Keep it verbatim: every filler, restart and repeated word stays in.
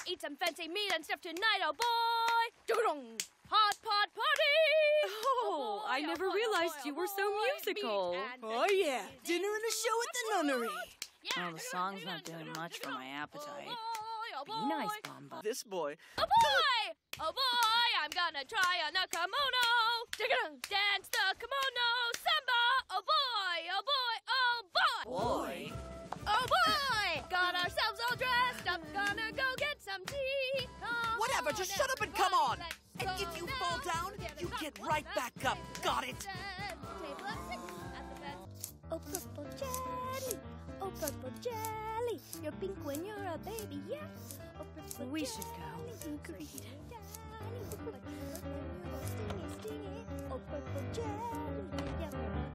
eat some fancy meat and stuff tonight, oh boy! Hot pot party! Oh, I never realized you were so musical. Oh yeah, dinner and a show at the nunnery. Well, the song's not doing much for my appetite. Oh boy, Be nice, Bomba. This boy. Oh boy! Oh boy, I'm gonna try on a kimono. Dance the kimono samba. Oh boy, oh boy, oh boy. Boy? Oh boy! Got ourselves all dressed up, gonna go get some tea. Come Whatever, on, just shut up and come on. let's And go if you now. fall down, Get you a get hot right one, back up. Got it? Table of six at the best. Oh, purple jelly. Oh, purple jelly. You're pink when you're a baby, yeah. Oh, purple We jelly. should go. Agreed. Stingy, stingy. Oh, purple jelly. Yeah.